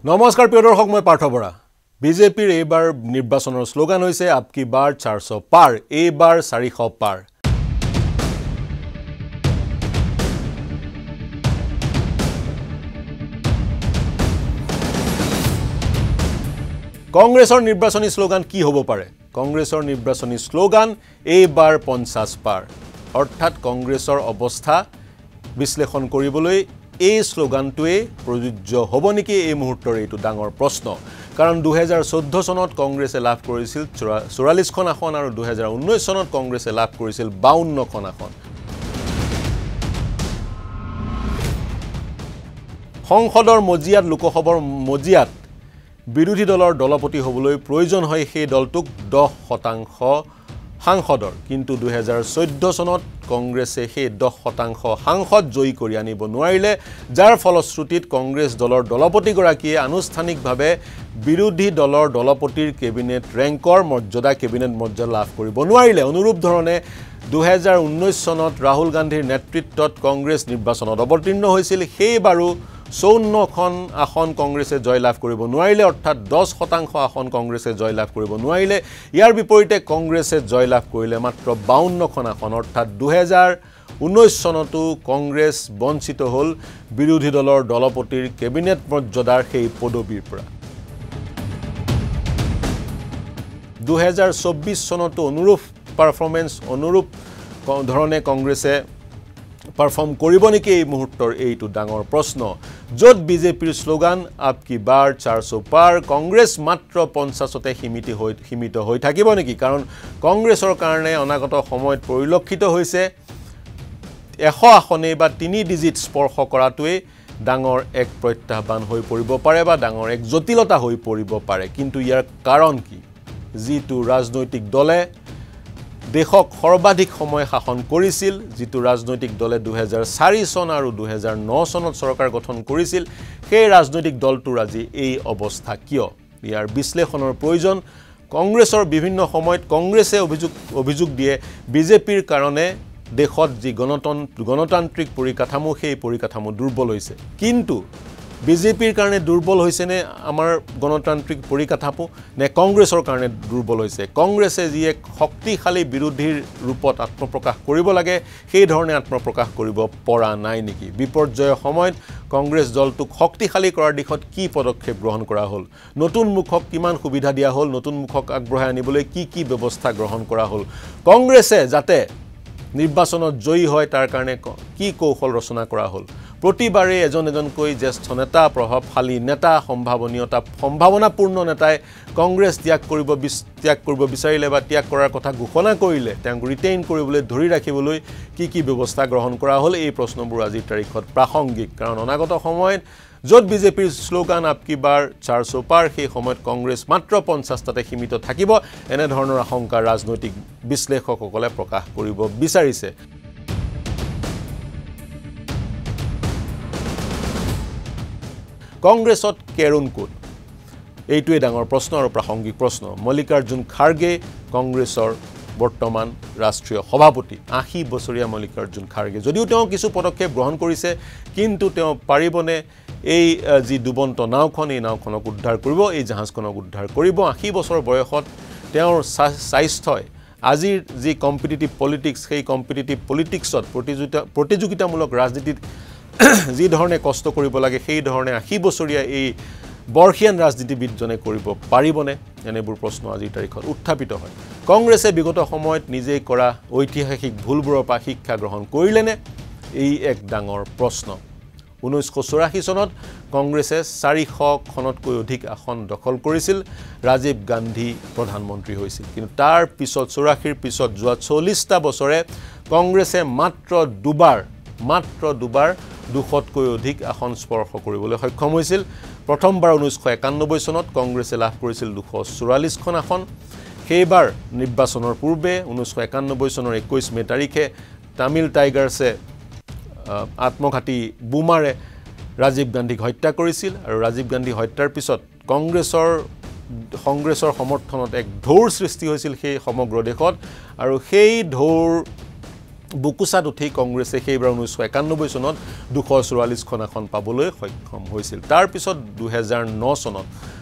নমস্কাৰ প্ৰিয় দৰ্শক মই পাৰ্থ বৰা বিজেপিৰ এইবাৰ নিৰ্বাচনৰ স্লোগান হৈছে আপকি বাৰ 400 পাৰ এইবাৰ 400 পাৰ কংগ্ৰেছৰ নিৰ্বাচনী স্লোগান কি হ'ব পাৰে কংগ্ৰেছৰ নিৰ্বাচনী স্লোগান এইবাৰ 50 পাৰ অৰ্থাৎ কংগ্ৰেছৰ অৱস্থা বিশ্লেষণ কৰিবলৈ এই স্লোগানটোৱে প্ৰযোজ্য হ'ব নেকি এই মুহূৰ্তৰ এইটো ডাঙৰ প্ৰশ্ন কাৰণ 2014 চনত কংগ্ৰেছে লাভ কৰিছিল 44খন আসন আৰু 2019 চনত কংগ্ৰেছে লাভ কৰিছিল 52খন আসন সংসদৰ মজিয়াত লোকসভাৰ মজিয়াত বিৰোধী দলৰ দলপতি হ'বলৈ প্ৰয়োজন হয় সেই দলটোক 10% সাংসদৰ কিন্তু 2014 চনত কংগ্ৰেছে সেই 10% সাংসদ জয়ী কৰি আনিব নোৱাৰিলে যাৰ ফলশ্ৰুতিত কংগ্ৰেছ দলৰ দলপতি গৰাকীয়ে আনুষ্ঠানিকভাৱে বিৰোধী দলৰ দলপতিৰ কেবিনেট ৰেংকৰ মৰ্যাদা কেবিনেট মৰ্যাদা লাভ কৰিব নোৱাৰিলে অনুৰূপ ধৰণে 2019 চনত ৰাহুল গান্ধীৰ নেতৃত্বত কংগ্ৰেছ নিৰ্বাচনত অৱতীৰ্ণ হৈছিল সেইবাৰো 54খন আসন কংগ্ৰেছে জয়লাভ কৰিব নোৱাৰিলে অৰ্থাৎ 10% আসন কংগ্ৰেছে জয়লাভ কৰিব নোৱাৰিলে ইয়াৰ বিপৰীতে কংগ্ৰেছে জয়লাভ কৰিলে মাত্ৰ 52খন আসন অৰ্থাৎ 2019 চনতো কংগ্ৰেছ বঞ্চিত হ'ল বিৰোধী দলৰ দলপতিৰ কেবিনেট মৰ্যাদাৰ সেই পদবীৰ পৰা 2024 চনতো অনুৰূপ পাৰফৰমেন্স অনুৰূপ ধৰণে কংগ্ৰেছে পাৰফৰ্ম কৰিব নেকি এই মুহূৰ্তৰ এইটো ডাঙৰ প্ৰশ্ন য'ত বিজেপিৰ স্লোগান আপকি বাৰ 400 পাৰ কংগ্ৰেছ মাত্ৰ 50তে সীমিত হৈ থাকিব নেকি কাৰণ কংগ্ৰেছৰ কাৰণে অনাগত সময়ত পৰিলক্ষিত হৈছে 100 আসনে বা 3 ডিজিট স্পৰ্শ কৰাটোৱে ডাঙৰ এক প্ৰত্যাহ্বান হৈ পৰিব পাৰে বা ডাঙৰ এক জটিলতা হৈ পৰিব পাৰে কিন্তু ইয়াৰ কাৰণ কি যিটো ৰাজনৈতিক দলে দেশক সৰ্বাধিক সময় শাসন কৰিছিল যিটো ৰাজনৈতিক দলে 2004 চন আৰু 2009 চনত চৰকাৰ গঠন কৰিছিল সেই ৰাজনৈতিক দলটোৰ আজি এই অৱস্থা কিয় ইয়াৰ বিশ্লেষণৰ প্ৰয়োজন কংগ্ৰেছৰ বিভিন্ন সময়ত কংগ্ৰেছে অভিযোগ দিয়ে বিজেপিৰ কাৰণে দেশত যি গণতান্ত্ৰিক পৰিকাঠামো সেই পৰিকাঠামো দুৰ্বল হৈছে কিন্তু বিজেপিৰ কাৰণে দুৰ্বল হৈছে নে আমাৰ গণতান্ত্ৰিক পৰিকাঠামো নে কংগ্ৰেছৰ কাৰণে দুৰ্বল হৈছে কংগ্ৰেছে যি এক শক্তিশালী বিৰোধীৰ ৰূপত আত্মপ্ৰকাশ কৰিব লাগে সেই ধৰণে আত্মপ্ৰকাশ কৰিব পৰা নাই নেকি বিপৰ্যয়ৰ সময়ত কংগ্ৰেছ দলটোক শক্তিশালী কৰাৰ দিশত কি পদক্ষেপ গ্ৰহণ কৰা হ'ল নতুন মুখক কিমান সুবিধা দিয়া হ'ল নতুন মুখক আগবঢ়াই আনিবলৈ কি ব্যৱস্থা গ্ৰহণ কৰা হ'ল কংগ্ৰেছে যাতে নিৰ্বাচনত জয়ী হয় তাৰ কাৰণে কি কৌশল ৰচনা কৰা হ'ল প্ৰতিবাৰে এজনকৈ জ্যেষ্ঠ নেতা প্ৰভাৱশালী নেতা সম্ভাৱনাপূৰ্ণ নেতাই কংগ্ৰেছ ত্যাগ কৰিব বিচাৰিলে বা ত্যাগ কৰাৰ কথা ঘোষণা কৰিলে তেওঁক ৰিটেইন কৰিবলৈ ধৰি ৰাখিবলৈ কি ব্যৱস্থা গ্ৰহণ কৰা হ'ল এই প্ৰশ্নবোৰ আজিৰ তাৰিখত প্ৰাসংগিক কাৰণ অনাগত সময়ত য'ত বিজেপিৰ স্লোগান আপকি বাৰ 400 পাৰ সেই সময়ত কংগ্ৰেছ মাত্ৰ 50টাতে সীমিত থাকিব এনে ধৰণৰ আশংকা ৰাজনৈতিক বিশ্লেষকসকলে প্ৰকাশ কৰিব বিচাৰিছে কংগ্ৰেছত কেৰুণ কোট এইটোৱে ডাঙৰ প্ৰশ্ন আৰু প্ৰাসংগিক প্ৰশ্ন মল্লিকাৰ্জুন খাৰ্গে কংগ্ৰেছৰ বৰ্তমান ৰাষ্ট্ৰীয় সভাপতি 80 বছৰীয়া মল্লিকাৰ্জুন খাৰ্গে যদিও তেওঁ কিছু পদক্ষেপ গ্ৰহণ কৰিছে কিন্তু তেওঁ পাৰিবনে এই যি দুবন্ত নাওখন এই নাওখনক উদ্ধাৰ কৰিব এই জাহাজখনক উদ্ধাৰ কৰিব 80 বছৰ বয়সত তেওঁৰ স্বাস্থ্যই আজিৰ যি কম্পিটিটিভ পলিটিক্স সেই কম্পিটিটিভ পলিটিক্সত প্ৰতিযোগিতামূলক ৰাজনীতিত যি ধৰণে কষ্ট কৰিব লাগে সেই ধৰণে 80 বছৰীয়া এই বৰ্ষীয়ান ৰাজনীতিবিদজনে কৰিব পাৰিবনে এনেবোৰ প্ৰশ্ন আজিৰ তাৰিখত উত্থাপিত হয় কংগ্ৰেছে বিগত সময়ত নিজেই কৰা ঐতিহাসিক ভুলবোৰৰ পৰা শিক্ষা গ্ৰহণ কৰিলেনে এই এক ডাঙৰ প্ৰশ্ন 1984 চনত কংগ্ৰেছে 400খনতকৈ অধিক আসন দখল কৰিছিল ৰাজীৱ গান্ধী প্ৰধানমন্ত্ৰী হৈছিল কিন্তু তাৰ পিছত 84ৰ পিছত যোৱা 40টা বছৰে কংগ্ৰেছে মাত্ৰ দুবাৰ 200তকৈ অধিক আসন স্পৰ্শ কৰিবলৈ সক্ষম হৈছিল প্ৰথমবাৰ 1991 চনত কংগ্ৰেছে লাভ কৰিছিল 244খন আসন সেইবাৰ নিৰ্বাচনৰ পূৰ্বে 1991 চনৰ 21 মে তাৰিখে তামিল টাইগাৰ্ছে আত্মঘাতী বোমাৰে ৰাজীৱ গান্ধীক হত্যা কৰিছিল আৰু ৰাজীৱ গান্ধী হত্যাৰ পিছত কংগ্ৰেছৰ সমৰ্থনত এক ঢৌৰ সৃষ্টি হৈছিল সেই সমগ্ৰ দেশত আৰু সেই ঢৌৰ বুকুচাত উঠি কংগ্ৰেছে সেইবাৰ 1991 চনত 244খন আসন পাবলৈ সক্ষম হৈছিল তাৰ পিছত 2009 চনত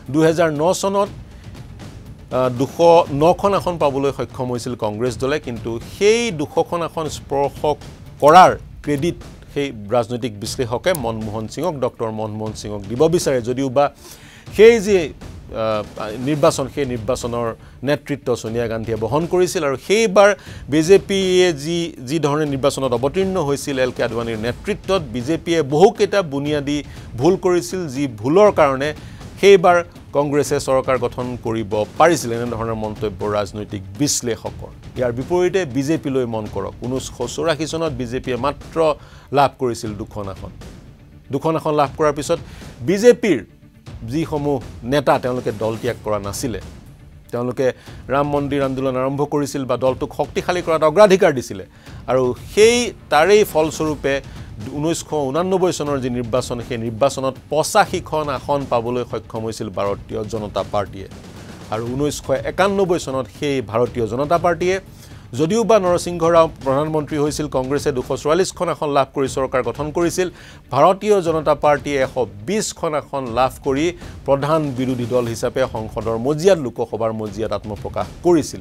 209খন আসন পাবলৈ সক্ষম হৈছিল কংগ্ৰেছ দলে কিন্তু সেই 200খন আসন স্পৰ্শ কৰাৰ ক্ৰেডিট সেই ৰাজনৈতিক বিশ্লেষকে মনমোহন সিঙক ডক্টৰ মনমোহন সিঙক দিব বিচাৰে যদিও বা সেই যে নিৰ্বাচন সেই নিৰ্বাচনৰ নেতৃত্ব সোনিয়া গান্ধীয়ে বহন কৰিছিল আৰু সেইবাৰ বিজেপিয়ে যি ধৰণে নিৰ্বাচনত অৱতীৰ্ণ হৈছিল এল কে আদৱানীৰ নেতৃত্বত বিজেপিয়ে বহুকেইটা বুনিয়াদী ভুল কৰিছিল যি ভুলৰ কাৰণে সেইবাৰ কংগ্ৰেছে চৰকাৰ গঠন কৰিব পাৰিছিল এনে ধৰণৰ মন্তব্য ৰাজনৈতিক বিশ্লেষকৰ ইয়াৰ বিপৰীতে বিজেপিলৈ মন কৰক 1984 চনত বিজেপিয়ে মাত্ৰ লাভ কৰিছিল দুখন আসন লাভ কৰাৰ পিছত বিজেপিৰ যিসমূহ নেতা তেওঁলোকে দল ত্যাগ কৰা নাছিলে তেওঁলোকে ৰাম মন্দিৰ আন্দোলন আৰম্ভ কৰিছিল বা দলটোক শক্তিশালী কৰাত অগ্ৰাধিকাৰ দিছিলে আৰু সেই তাৰেই ফলস্বৰূপে 1989 চনৰ যি নিৰ্বাচন সেই নিৰ্বাচনত 85খন আসন পাবলৈ সক্ষম হৈছিল ভাৰতীয় জনতা পাৰ্টিয়ে আৰু 1991 চনত সেই ভাৰতীয় জনতা পাৰ্টিয়ে যদিও বা নৰসিংহ ৰাও প্ৰধানমন্ত্ৰী হৈছিল কংগ্ৰেছে 244খন আসন লাভ কৰি চৰকাৰ গঠন কৰিছিল ভাৰতীয় জনতা পাৰ্টিয়ে 120খন আসন লাভ কৰি প্ৰধান বিৰোধী দল হিচাপে সংসদৰ মজিয়াত লোকসভাৰ মজিয়াত আত্মপ্ৰকাশ কৰিছিল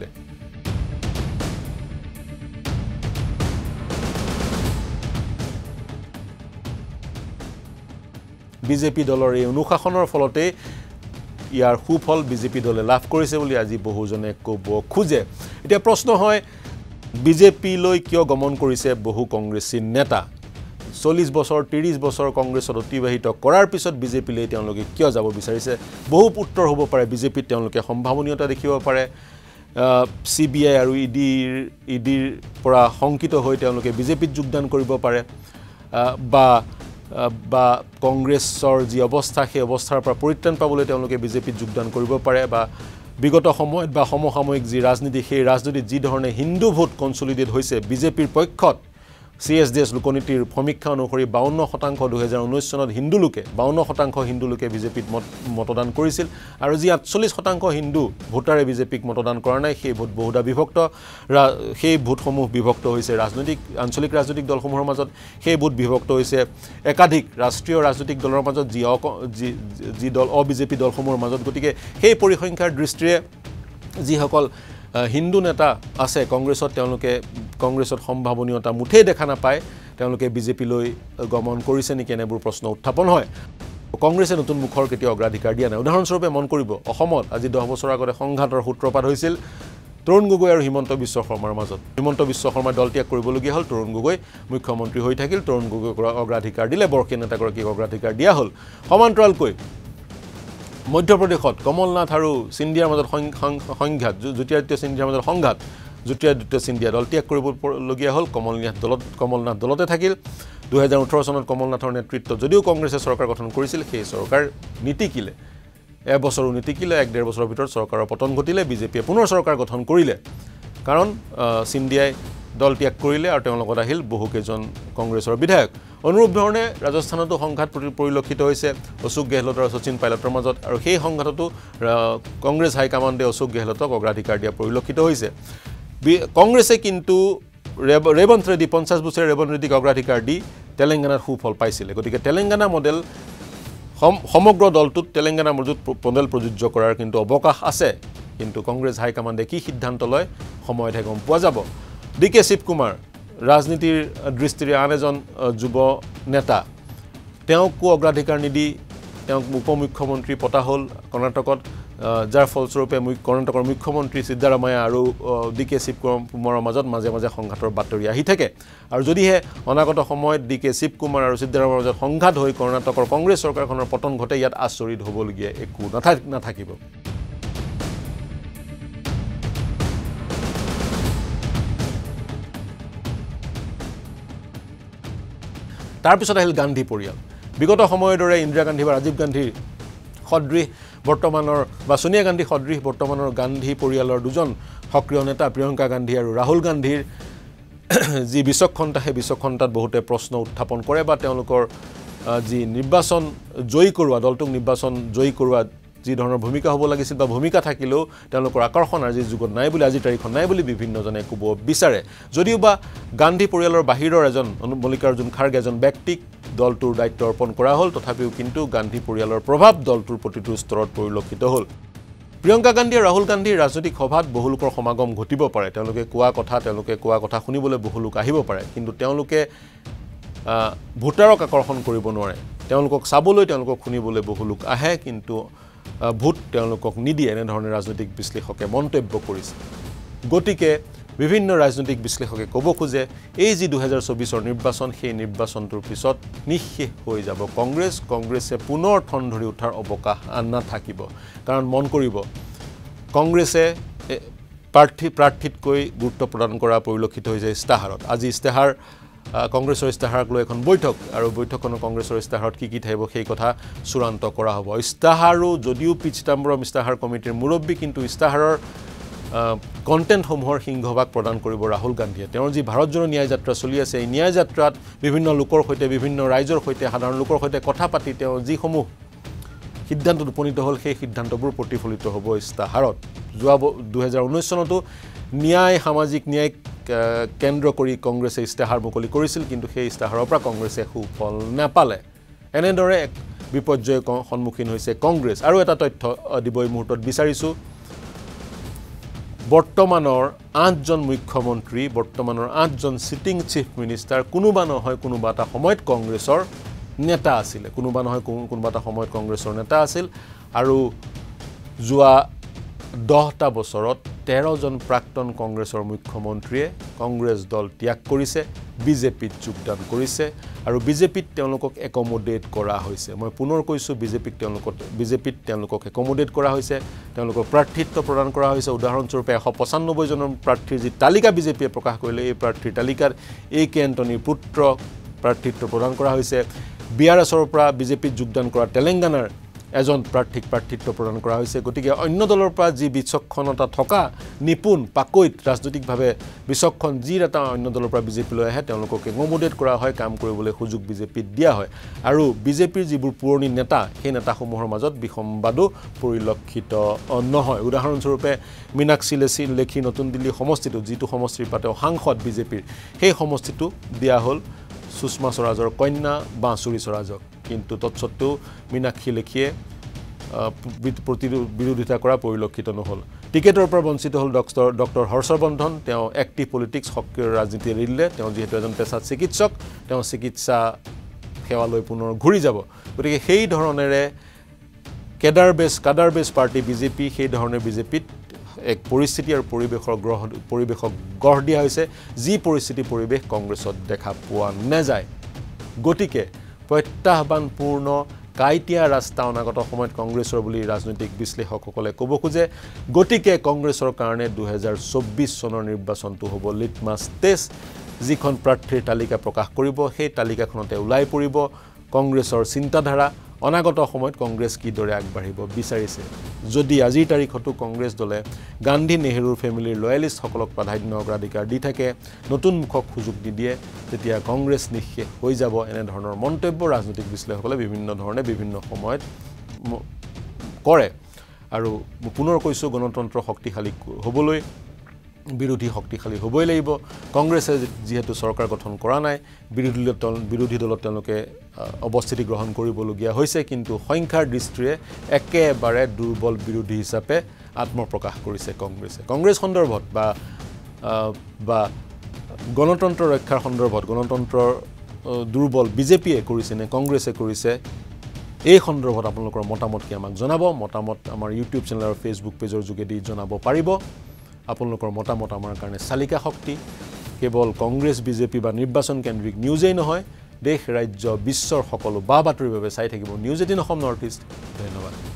বিজেপি দলৰ এই অনুশাসনৰ ফলতে ইয়াৰ সুফল বিজেপি দলে লাভ কৰিছে বুলি আজি বহুজনে ক'ব খোজে এতিয়া প্ৰশ্ন হয় বিজেপি লৈ কিয় গমন কৰিছে বহু কংগ্ৰেছী নেতা 40 বছৰ 30 বছৰ কংগ্ৰেছত অতিবাহিত কৰাৰ পিছত বিজেপি লৈ তেওঁলোকে কিয় যাব বিচাৰিছে বহু উত্তৰ হ'ব পাৰে বিজেপিত তেওঁলোকে সম্ভাৱনীয়তা দেখিব পাৰে সিবিআই আৰু ইডিৰ পৰা শংকিত হৈ তেওঁলোকে বিজেপিত যোগদান কৰিব পাৰে বা কংগ্ৰেছৰ যি অৱস্থা সেই অৱস্থাৰ পৰা পৰিত্ৰাণ পাবলৈ তেওঁলোকে বিজেপিত যোগদান কৰিব পাৰে বা বিগত সময়ত বা সমসাময়িক যি ৰাজনীতি সেই ৰাজনীতিত যি ধৰণে হিন্দু ভোট কনসলিডেট হৈছে বিজেপিৰ পক্ষত CSDS লোকনীতিৰ সমীক্ষা অনুসৰি 52% 2019 চনত হিন্দু লোকে 52% হিন্দু লোকে বিজেপিত মতদান কৰিছিল আৰু যি 48% হিন্দু ভোটাৰে বিজেপিক মতদান কৰা নাই সেই ভোট বহুদা বিভক্ত সেই ভোটসমূহ বিভক্ত হৈছে ৰাজনৈতিক আঞ্চলিক ৰাজনৈতিক দলসমূহৰ মাজত সেই ভোট বিভক্ত হৈছে একাধিক ৰাষ্ট্ৰীয় ৰাজনৈতিক দলৰ মাজত যি দল অবিজেপি দলসমূহৰ মাজত গতিকে সেই পৰিসংখ্যাৰ দৃষ্টিৰে যিসকল হিন্দু নেতা আছে কংগ্ৰেছত তেওঁলোকে কংগ্ৰেছত সম্ভাৱনীয়তা মুঠেই দেখা নাপায় তেওঁলোকে বিজেপি লৈ গমন কৰিছে নেকি এনেবোৰ প্ৰশ্ন উত্থাপন হয় কংগ্ৰেছে নতুন মুখৰ কেতিয়া অগ্ৰাধিকাৰ দিয়া নাই উদাহৰণস্বৰূপে মন কৰিব অসমত আজি 10 বছৰ আগতে সংঘাতৰ সূত্ৰপাত হৈছিল তৰুণ গগৈ আৰু হিমন্ত বিশ্ব শৰ্মাৰ মাজত হিমন্ত বিশ্ব শৰ্মা দল ত্যাগ কৰিবলগীয়া হ'ল তৰুণ গগৈ মুখ্যমন্ত্ৰী হৈ থাকিল তৰুণ গগৈক অগ্ৰাধিকাৰ দিলে বৰকে নেতাগৰাকীক অগ্ৰাধিকাৰ দিয়া হ'ল সমান্তৰালকৈ মধ্যপ্ৰদেশত কমলনাথ আৰু সিন্ধিয়াৰ মাজত সংঘাত জ্যোতিৰাদিত্য সিন্ধিয়াৰ মাজত সংঘাত জ্যোতিৰাদিত্য সিন্ধিয়া দল ত্যাগ কৰিবলগীয়া হ'ল কমলনাথ দলতে থাকিল 2018 চনত কমলনাথৰ নেতৃত্বত যদিও কংগ্ৰেছে চৰকাৰ গঠন কৰিছিল সেই চৰকাৰ নীতিকিলে এবছৰো নীতিকিলে 1.5 বছৰৰ ভিতৰত চৰকাৰৰ পতন ঘটিলে বিজেপিয়ে পুনৰ চৰকাৰ গঠন কৰিলে কাৰণ সিন্ধিয়াই দল ত্যাগ কৰিলে আৰু তেওঁৰ লগত আহিল বহুকেইজন কংগ্ৰেছৰ বিধায়ক অনুৰূপ ধৰণে ৰাজস্থানতো সংঘাত পৰিলক্ষিত হৈছে অশোক গেহলট আৰু শচীন পাইলটৰ মাজত আৰু সেই সংঘাততো কংগ্ৰেছ হাইকমাণ্ডে অশোক গেহলটক অগ্ৰাধিকাৰ দিয়া পৰিলক্ষিত হৈছে কংগ্ৰেছে কিন্তু ৰেবন্ত ৰেড্ডি 50 বছৰীয়া ৰেবন্ত ৰেড্ডিক অগ্ৰাধিকাৰ দি তেলেংগানাৰ সুফল পাইছিলে গতিকে তেলেংগানা মডেল সমগ্ৰ দলটোত তেলেংগানা মডেল প্ৰযোজ্য কৰাৰ কিন্তু অৱকাশ আছে কিন্তু কংগ্ৰেছ হাইকমাণ্ডে কি সিদ্ধান্ত লয় সময়তহে গম পোৱা যাব ডিকে শিৱকুমাৰ ৰাজনীতিৰ দৃষ্টিৰে আন এজন যুৱ নেতা তেওঁকো অগ্ৰাধিকাৰ নিদি তেওঁক উপমুখ্যমন্ত্ৰী পতা হ'ল কৰ্ণাটকত যাৰ ফলস্বৰূপে কৰ্ণাটকৰ মুখ্যমন্ত্ৰী সিদ্ধাৰামায়া আৰু ডিকে শিৱকুমাৰৰ মাজত মাজে মাজে সংঘাতৰ বাতৰি আহি থাকে আৰু যদিহে অনাগত সময়ত ডিকে শিৱকুমাৰ আৰু সিদ্ধাৰামায়াৰ মাজত সংঘাত হৈ কৰ্ণাটকৰ কংগ্ৰেছ চৰকাৰখনৰ পতন ঘটে ইয়াত আচৰিত হ'বলগীয়া একো নাথাকিব তাৰ পিছত আহিল গান্ধী পৰিয়াল বিগত সময়ৰ দৰে ইন্দিৰা গান্ধী বা ৰাজীৱ গান্ধীৰ সদৃশ বৰ্তমানৰ বা সোনিয়া গান্ধী সদৃশ বৰ্তমানৰ গান্ধী পৰিয়ালৰ দুজন সক্ৰিয় নেতা প্ৰিয়ংকা গান্ধী আৰু ৰাহুল গান্ধীৰ যি বিচক্ষণতা সেই বিচক্ষণতাত বহুতে প্ৰশ্ন উত্থাপন কৰে বা তেওঁলোকৰ যি নিৰ্বাচন জয়ী কৰোৱা দলটোক নিৰ্বাচন জয়ী কৰোৱা যি ধৰণৰ ভূমিকা হ'ব লাগিছিল বা ভূমিকা থাকিলেও তেওঁলোকৰ আকৰ্ষণ আজিৰ যুগত নাই বুলি আজিৰ তাৰিখত নাই বুলি বিভিন্নজনে ক'ব বিচাৰে যদিও বা গান্ধী পৰিয়ালৰ বাহিৰৰ এজন মল্লিকাৰ্জুন খাৰ্গে এজন ব্যক্তিক দলটোৰ দায়িত্ব অৰ্পণ কৰা হ'ল তথাপিও কিন্তু গান্ধী পৰিয়ালৰ প্ৰভাৱ দলটোৰ প্ৰতিটো স্তৰত পৰিলক্ষিত হ'ল প্ৰিয়ংকা গান্ধী আৰু ৰাহুল গান্ধীৰ ৰাজনৈতিক সভাত বহু লোকৰ সমাগম ঘটিব পাৰে তেওঁলোকে কোৱা কথা শুনিবলৈ বহু লোক আহিব পাৰে কিন্তু তেওঁলোকে ভোটাৰক আকৰ্ষণ কৰিব নোৱাৰে তেওঁলোকক চাবলৈ তেওঁলোকক শুনিবলৈ বহু লোক আহে কিন্তু ভোট তেওঁলোকক নিদিয়ে এনে ধৰণে ৰাজনৈতিক বিশ্লেষকে মন্তব্য কৰিছে গতিকে বিভিন্ন ৰাজনৈতিক বিশ্লেষকে ক'ব খোজে এই যি 2024 নিৰ্বাচন সেই নিৰ্বাচনটোৰ পিছত নিঃশেষ হৈ যাব কংগ্ৰেছে পুনৰ ঠন ধৰি উঠাৰ অৱকাশ নাথাকিব কাৰণ মন কৰিব কংগ্ৰেছে প্ৰাৰ্থীতকৈ গুৰুত্ব প্ৰদান কৰা পৰিলক্ষিত হৈছে ইস্তাহাৰত আজি ইস্তাহাৰ কংগ্ৰেছৰ ইস্তাহাৰক লৈ এখন বৈঠক আৰু বৈঠকখনৰ কংগ্ৰেছৰ ইস্তাহাৰত কি থাকিব সেই কথা চূড়ান্ত কৰা হ'ব ইস্তাহাৰো যদিও পি চিদাম্বৰম ইস্তাহাৰ কমিটিৰ মুৰব্বী কিন্তু ইস্তাহাৰৰ কণ্টেণ্টসমূহৰ সিংহভাগ প্ৰদান কৰিব ৰাহুল গান্ধীয়ে তেওঁৰ যি ভাৰত জোৰো ন্যায় যাত্ৰা চলি আছে এই ন্যায় যাত্ৰাত বিভিন্ন লোকৰ সৈতে বিভিন্ন ৰাইজৰ সৈতে সাধাৰণ লোকৰ সৈতে কথা পাতি তেওঁ যিসমূহ সিদ্ধান্তত উপনীত হ'ল সেই সিদ্ধান্তবোৰ প্ৰতিফলিত হ'ব ইস্তাহাৰত যোৱা 2019 চনতো ন্যায় সামাজিক ন্যায় কেন্দ্ৰ কৰি কংগ্ৰেছে ইস্তাহাৰ মুকলি কৰিছিল কিন্তু সেই ইস্তাহাৰৰ পৰা কংগ্ৰেছে সুফল নাপালে এনেদৰে এক বিপৰ্যয়ৰ সন্মুখীন হৈছে কংগ্ৰেছ আৰু এটা তথ্য দিব এই মুহূৰ্তত বিচাৰিছোঁ বৰ্তমানৰ 8জন মুখ্যমন্ত্ৰী বৰ্তমানৰ 8জন সিটিং চিফ মিনিষ্টাৰ কোনোবা নহয় কোনোবা এটা সময়ত কংগ্ৰেছৰ নেতা আছিল কোনোবা নহয় কোনোবা এটা সময়ত কংগ্ৰেছৰ নেতা আছিল আৰু যোৱা 10টা বছৰত 13জন প্ৰাক্তন কংগ্ৰেছৰ মুখ্যমন্ত্ৰীয়ে কংগ্ৰেছ দল ত্যাগ কৰিছে বিজেপিত যোগদান কৰিছে আৰু বিজেপিত তেওঁলোকক একমোডেট কৰা হৈছে মই পুনৰ কৈছো বিজেপিত তেওঁলোকক একমোডেট কৰা হৈছে তেওঁলোকক প্ৰাৰ্থীত্ব প্ৰদান কৰা হৈছে উদাহৰণস্বৰূপে 195 জনৰ প্ৰাৰ্থীৰ যি তালিকা বিজেপিয়ে প্ৰকাশ কৰিলে এই প্ৰাৰ্থীৰ তালিকাৰ এই কে এণ্টনীৰ পুত্ৰ প্ৰাৰ্থীত্ব প্ৰদান কৰা হৈছে বিআৰএছৰ পৰা বিজেপিত যোগদান কৰা তেলেংগানাৰ এজন প্ৰাৰ্থীত্ব প্ৰদান কৰা হৈছে গতিকে অন্য দলৰ পৰা যি বিচক্ষণতা থকা নিপুণ পাকৈত ৰাজনৈতিকভাৱে বিচক্ষণ যি এটা অন্য দলৰ পৰা বিজেপিলৈ আহে তেওঁলোকক একমোডেট কৰা হয় কাম কৰিবলৈ সুযোগ বিজেপিত দিয়া হয় আৰু বিজেপিৰ যিবোৰ পুৰণি নেতা সেই নেতাসমূহৰ মাজত বিসম্বাদো পৰিলক্ষিত নহয় উদাহৰণস্বৰূপে মীনাক্ষী লেখি নতুন দিল্লী সমষ্টিটো যিটো সমষ্টিৰ পৰা তেওঁ সাংসদ বিজেপিৰ সেই সমষ্টিটো দিয়া হ'ল সুষমা স্বৰাজৰ কন্যা বাঁচুৰি স্বৰাজক কিন্তু তৎসত্ত্বেও মীনাক্ষী লেখিয়ে বিৰোধিতা কৰা পৰিলক্ষিত নহ'ল টিকেটৰ পৰা বঞ্চিত হ'ল ডক্টৰ হৰ্ষবৰ্ধন তেওঁ এক্টিভ পলিটিক্স সক্ৰিয় ৰাজনীতি এৰিলে তেওঁ যিহেতু এজন পেছাত চিকিৎসক তেওঁ চিকিৎসা সেৱালৈ পুনৰ ঘূৰি যাব গতিকে সেই ধৰণেৰে কাডাৰ বেছ পাৰ্টি বিজেপি সেই ধৰণে বিজেপিত এক পৰিস্থিতি আৰু পৰিৱেশক গঢ় দিয়া হৈছে যি পৰিৱেশ কংগ্ৰেছত দেখা পোৱা নাযায় গতিকে প্ৰত্যাহ্বানপূৰ্ণ কাইটিয়া ৰাস্তা অনাগত সময়ত কংগ্ৰেছৰ বুলি ৰাজনৈতিক বিশ্লেষকসকলে ক'ব খোজে গতিকে কংগ্ৰেছৰ কাৰণে 2024 চনৰ নিৰ্বাচনটো হ'ব লিটমাছ টেষ্ট যিখন প্ৰাৰ্থীৰ তালিকা প্ৰকাশ কৰিব সেই তালিকাখনতে ওলাই পৰিব কংগ্ৰেছৰ চিন্তাধাৰা অনাগত সময়ত কংগ্ৰেছ কিদৰে আগবাঢ়িব বিচাৰিছে যদি আজিৰ তাৰিখতো কংগ্ৰেছ দলে গান্ধী নেহৰুৰ ফেমিলিৰ লয়ালিষ্টসকলক প্ৰাধান্য অগ্ৰাধিকাৰ দি থাকে নতুন মুখক সুযোগ নিদিয়ে তেতিয়া কংগ্ৰেছ নিঃশেষ হৈ যাব এনে ধৰণৰ মন্তব্য ৰাজনৈতিক বিশ্লেষকসকলে বিভিন্ন ধৰণে বিভিন্ন সময়ত কৰে আৰু পুনৰ কৈছো গণতন্ত্ৰ শক্তিশালী হ'বলৈ বিৰোধী শক্তিশালী হ'বই লাগিব কংগ্ৰেছে যেহেতু চৰকাৰ গঠন কৰা নাই বিৰোধী দলত তেওঁলোকে অৱস্থিতি গ্ৰহণ কৰিবলগীয়া হৈছে কিন্তু সংখ্যাৰ দৃষ্টিৰে একেবাৰে দুৰ্বল বিৰোধী হিচাপে আত্মপ্ৰকাশ কৰিছে কংগ্ৰেছ সন্দৰ্ভত বা গণতন্ত্ৰ ৰক্ষাৰ সন্দৰ্ভত গণতন্ত্ৰৰ দুৰ্বল বিজেপিয়ে কৰিছে নে কংগ্ৰেছে কৰিছে এই সন্দৰ্ভত আপোনালোকৰ মতামত কি আমাক জনাব মতামত আমাৰ ইউটিউব চেনেল আৰু ফেচবুক পেজৰ যোগেদি জনাব পাৰিব আপোনালোকৰ মতামত আমাৰ কাৰণে চালিকা শক্তি কেৱল কংগ্ৰেছ বিজেপি বা নিৰ্বাচন কেন্দ্ৰিক নিউজেই নহয় দেশ ৰাজ্য বিশ্বৰ সকলো বা বাতৰিৰ বাবে চাই থাকিব নিউজ 18 অসম নৰ্থ ইষ্ট ধন্যবাদ